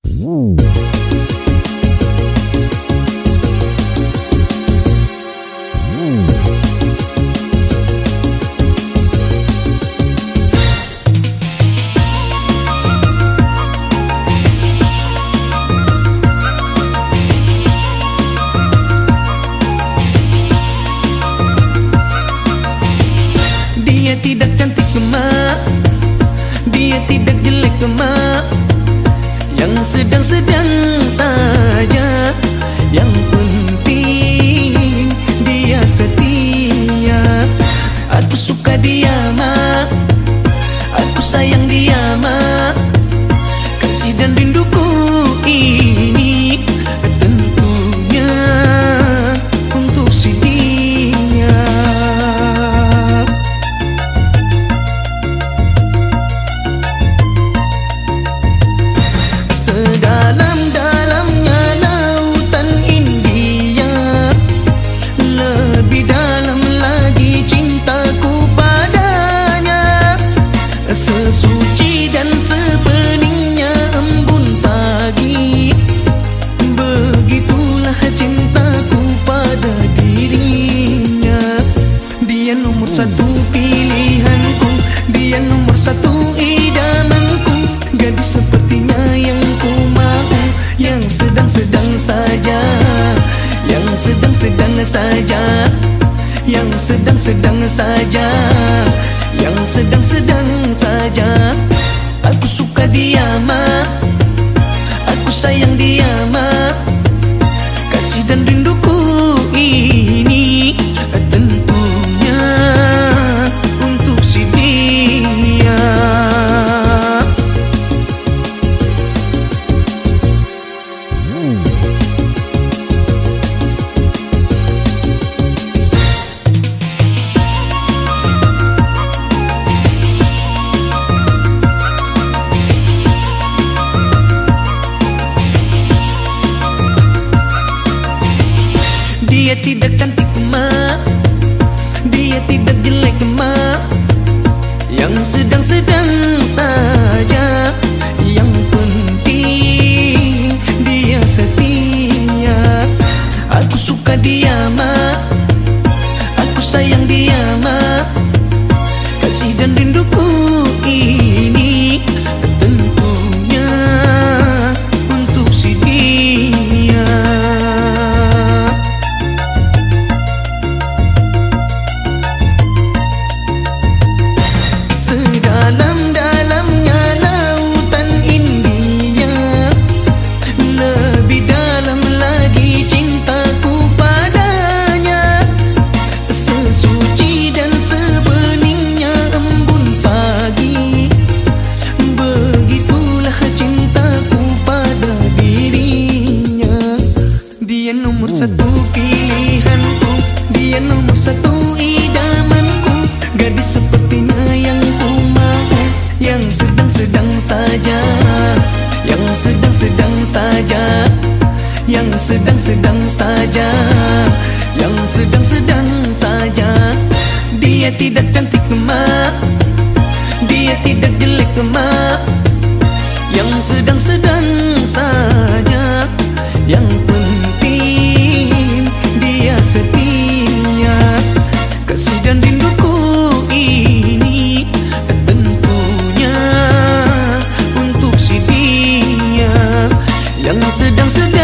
Dia tidak cantik mak, dia tidak jelek mak, yang sedang-sedang saja. Yang penting dia setia. Aku suka dia mak, aku sayang dia mak. Kasih dan rinduku ini tentunya untuk si dia. Sedalam-dalamnya lautan India, lebih dalam lagi cintaku padanya. Sesuci dan sebeningnya embun pagi, begitulah cintaku pada dirinya. Dia nomor satu pilihanku, dia nomor satu idamanku. Gadis sepertinya yang ku mau, yang sedang-sedang saja, yang sedang-sedang saja, yang sedang-sedang saja, yang sedang-sedang saja. Aku suka dia mak, aku sayang dia mak. Kasih dan rinduku ini tentunya untuk si dia. Dia tidak cantik mak, dia tidak jelek mak, yang sedang-sedang saja. Yang penting dia setia. Aku suka dia mak, aku sayang dia mak. Kasih dan rinduku ini tentunya untuk si dia. Dalam-dalamnya lautan India, lebih dalam lagi cintaku padanya. Sesuci dan sebeningnya embun pagi, begitulah cintaku pada dirinya. Dia nomor satu pilihanku, dia nomor satu idamanku. Gadis sepertinya yang ku mau, yang sedang-sedang saja, yang sedang-sedang saja, yang sedang-sedang saja, yang sedang-sedang saja. Dia tidak cantik mak, dia tidak jelek mak, yang sedang-sedang saja. Yang penting dia setia. Kasih dan rinduku ini tentunya untuk si dia, yang sedang-sedang